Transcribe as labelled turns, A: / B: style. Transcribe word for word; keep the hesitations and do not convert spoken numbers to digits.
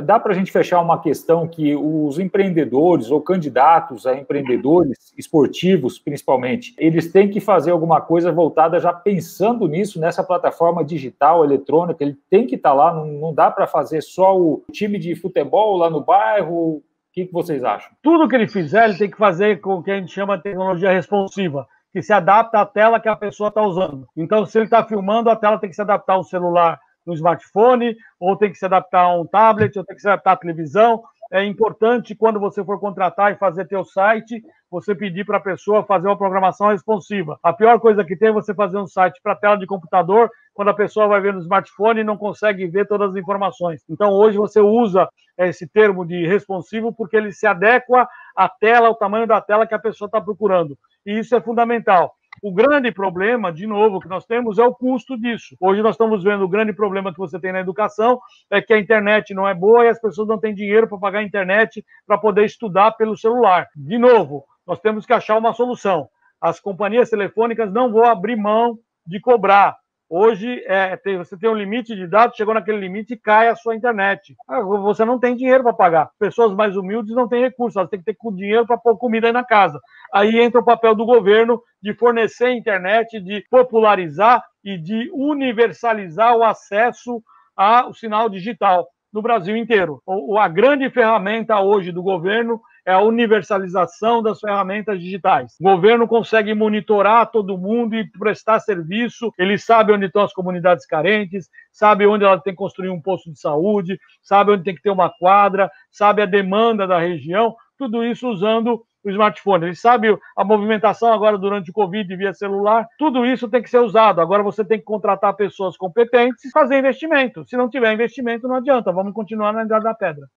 A: dá para a gente fechar uma questão que os empreendedores ou candidatos a empreendedores esportivos, principalmente, eles têm que fazer alguma coisa voltada já pensando nisso, nessa plataforma digital, eletrônica, ele tem que estar lá, não, não dá para fazer só o time de futebol lá no bairro. O que, que vocês acham?
B: Tudo que ele fizer, ele tem que fazer com o que a gente chama de tecnologia responsiva, que se adapta à tela que a pessoa está usando. Então, se ele está filmando, a tela tem que se adaptar ao celular, no smartphone, ou tem que se adaptar a um tablet, ou tem que se adaptar à televisão. É importante, quando você for contratar e fazer teu site, você pedir para a pessoa fazer uma programação responsiva. A pior coisa que tem é você fazer um site para tela de computador, quando a pessoa vai ver no smartphone e não consegue ver todas as informações. Então, hoje você usa esse termo de responsivo porque ele se adequa à tela, ao tamanho da tela que a pessoa está procurando. E isso é fundamental. O grande problema, de novo, que nós temos é o custo disso. Hoje nós estamos vendo o grande problema que você tem na educação é que a internet não é boa e as pessoas não têm dinheiro para pagar a internet para poder estudar pelo celular. De novo, nós temos que achar uma solução. As companhias telefônicas não vão abrir mão de cobrar. Hoje, é, tem, você tem um limite de dados, chegou naquele limite e cai a sua internet. Você não tem dinheiro para pagar. Pessoas mais humildes não têm recursos, elas têm que ter dinheiro para pôr comida aí na casa. Aí entra o papel do governo de fornecer internet, de popularizar e de universalizar o acesso ao sinal digital no Brasil inteiro. A grande ferramenta hoje do governo é a universalização das ferramentas digitais. O governo consegue monitorar todo mundo e prestar serviço, ele sabe onde estão as comunidades carentes, sabe onde ela tem que construir um posto de saúde, sabe onde tem que ter uma quadra, sabe a demanda da região, tudo isso usando o smartphone. Ele sabe a movimentação agora durante o Covid via celular, tudo isso tem que ser usado. Agora você tem que contratar pessoas competentes e fazer investimento. Se não tiver investimento, não adianta, vamos continuar na Idade da Pedra.